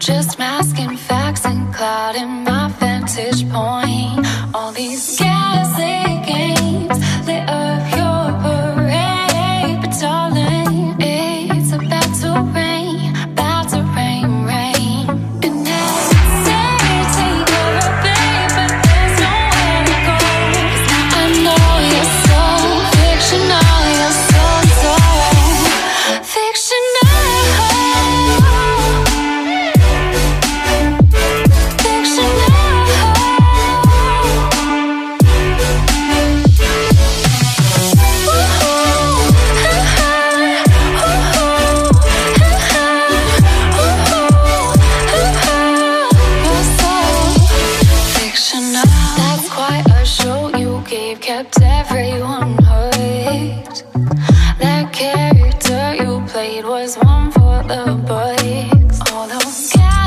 Just masking facts and clouding my vantage point. All these gaslit games lit up your parade, but darling, it's about to rain, rain. And they say take her a babe, but there's nowhere to go. 'Cause I know you're so fictional, you're so fictional. That's quite a show you gave, kept everyone hooked. That character you played was one for the books. All those guys